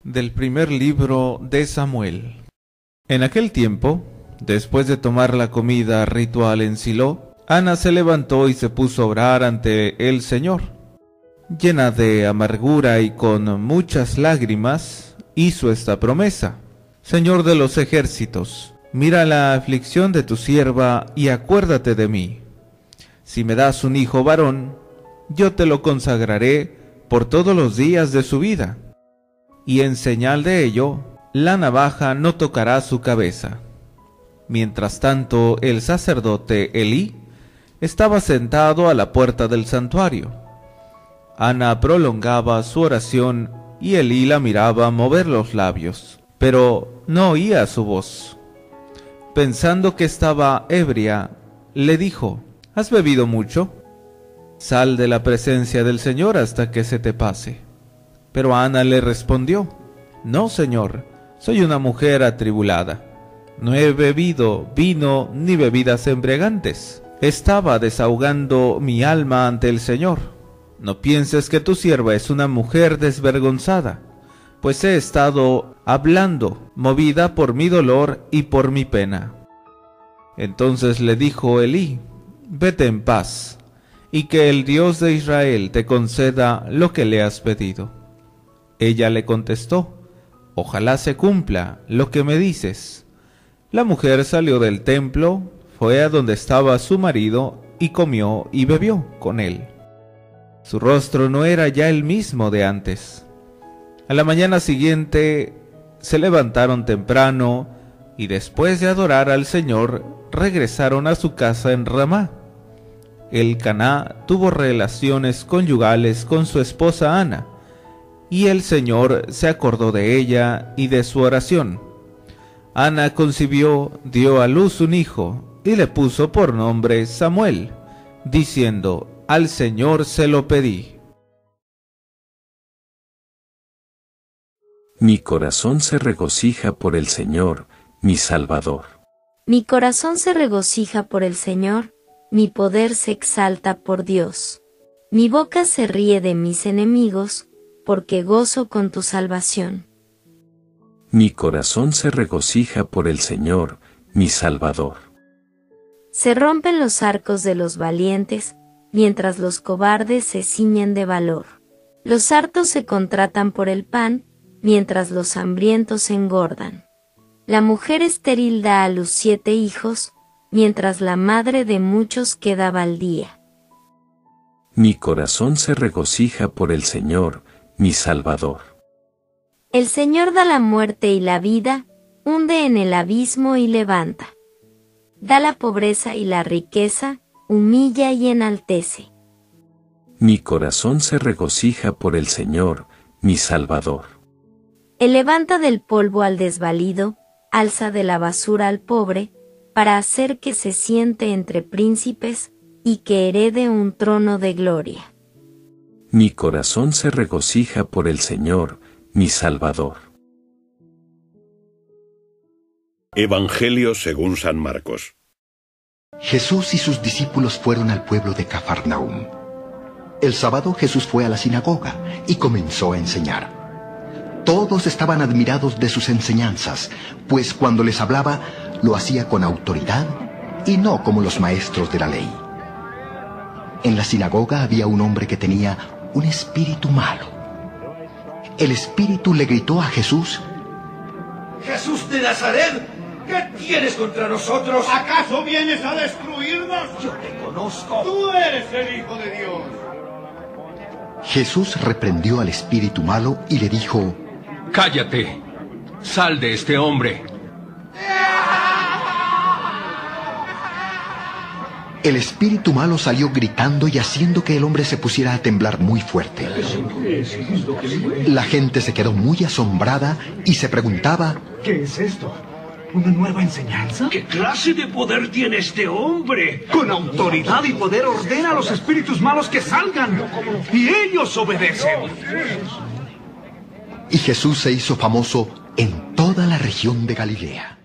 Del primer libro de Samuel. En aquel tiempo, después de tomar la comida ritual en Silo, Ana se levantó y se puso a orar ante el Señor. Llena de amargura y con muchas lágrimas, hizo esta promesa: Señor de los ejércitos, mira la aflicción de tu sierva y acuérdate de mí. Si me das un hijo varón, yo te lo consagraré por todos los días de su vida, y en señal de ello, la navaja no tocará su cabeza. Mientras tanto, el sacerdote Elí estaba sentado a la puerta del santuario. Ana prolongaba su oración y Elí la miraba mover los labios, pero no oía su voz. Pensando que estaba ebria, le dijo: ¿Has bebido mucho? Sal de la presencia del Señor hasta que se te pase. Pero Ana le respondió: No, Señor, soy una mujer atribulada. No he bebido vino ni bebidas embriagantes. Estaba desahogando mi alma ante el Señor. No pienses que tu sierva es una mujer desvergonzada, pues he estado hablando, movida por mi dolor y por mi pena. Entonces le dijo Elí: Vete en paz, y que el Dios de Israel te conceda lo que le has pedido. Ella le contestó: Ojalá se cumpla lo que me dices. La mujer salió del templo, fue a donde estaba su marido y comió y bebió con él. Su rostro no era ya el mismo de antes. A la mañana siguiente se levantaron temprano y después de adorar al Señor regresaron a su casa en Ramá. Elcaná tuvo relaciones conyugales con su esposa Ana, y el Señor se acordó de ella y de su oración. Ana concibió, dio a luz un hijo, y le puso por nombre Samuel, diciendo: Al Señor se lo pedí. Mi corazón se regocija por el Señor, mi Salvador. Mi corazón se regocija por el Señor, mi poder se exalta por Dios. Mi boca se ríe de mis enemigos, porque gozo con tu salvación. Mi corazón se regocija por el Señor, mi Salvador. Se rompen los arcos de los valientes, mientras los cobardes se ciñen de valor. Los hartos se contratan por el pan, mientras los hambrientos se engordan. La mujer estéril da a luz 7 hijos, mientras la madre de muchos queda baldía. Mi corazón se regocija por el Señor, mi Salvador. El Señor da la muerte y la vida, hunde en el abismo y levanta. Da la pobreza y la riqueza, humilla y enaltece. Mi corazón se regocija por el Señor, mi Salvador. Él levanta del polvo al desvalido, alza de la basura al pobre, para hacer que se siente entre príncipes, y que herede un trono de gloria. Mi corazón se regocija por el Señor, mi Salvador. Evangelio según San Marcos. Jesús y sus discípulos fueron al pueblo de Cafarnaúm. El sábado Jesús fue a la sinagoga y comenzó a enseñar. Todos estaban admirados de sus enseñanzas, pues cuando les hablaba, lo hacía con autoridad y no como los maestros de la ley. En la sinagoga había un hombre que tenía un espíritu malo. El espíritu le gritó a Jesús: ¡Jesús de Nazaret! ¿Qué tienes contra nosotros? ¿Acaso vienes a destruirnos? Yo te conozco. Tú eres el Hijo de Dios. Jesús reprendió al espíritu malo y le dijo: Cállate, sal de este hombre. El espíritu malo salió gritando y haciendo que el hombre se pusiera a temblar muy fuerte. La gente se quedó muy asombrada y se preguntaba: ¿Qué es esto? ¿Una nueva enseñanza? ¿Qué clase de poder tiene este hombre? Con autoridad y poder ordena a los espíritus malos que salgan, y ellos obedecen. Y Jesús se hizo famoso en toda la región de Galilea.